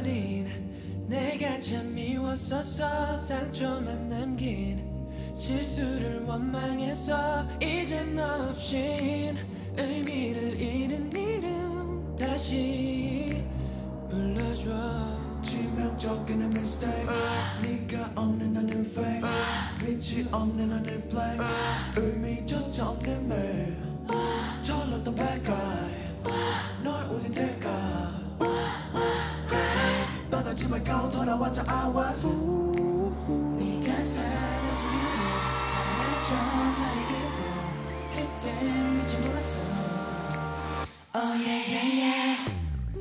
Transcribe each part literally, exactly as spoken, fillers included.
어린 내가 참 미웠었어. 상처만 남긴 실수를 원망해서 이젠 너 없인 의미를 잃은 이름 다시 불러줘. 치명적인 mistake 네가 없는 나는 fake 빛이 없는 하늘 black 의미조차 없는 매일 철렀던 bad guy 널 울린 대가 떠나지 말고 돌아와줘 I was 네가 사라진 이유 사라져 나의 이름 그땐 미처 몰랐어. Oh yeah yeah yeah.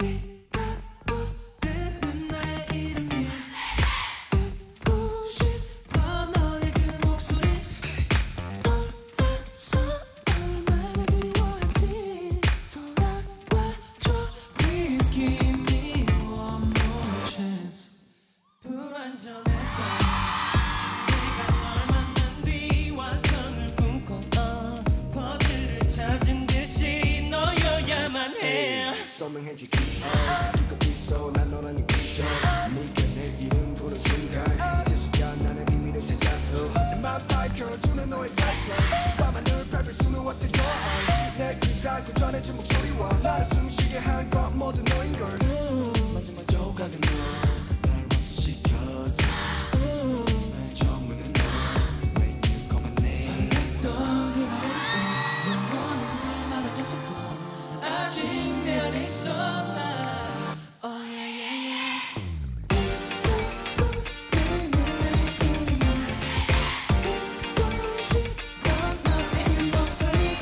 선명해지기 이거 있어 난 너라는 기적 네가 내 이름 부른 순간 이제서야 나는 의미를 찾았어 맘 밝혀주는 너의 flashlight 밤하늘 밟을 수는 what your eyes 내 귀 닫고 전해준 목소리와 나를 숨쉬게 한 건 모두 너인걸 마지막 조각은 너날 와서 시켜줘 날 처음에는 너 When you come my name 설렜던 그날도 영원히 할 말할 약속도 아직 내 안에 있어 나. Oh yeah yeah yeah. 듣고 싶던 너의 목소리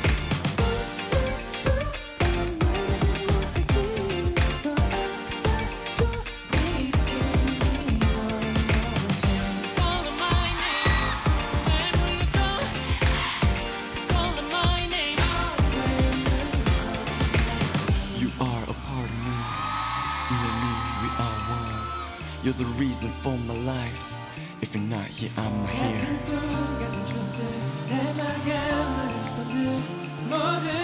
낯선 말을 뭐하지 더 알아줘 Please give me one more chance. Call my name 날 불러줘. Call my name. You are a part of me. You and me, we are one. You're the reason for my life. If you're not here, I'm not here. 같은 꿈 같은 추억들 닮아간 너의 습관들 모두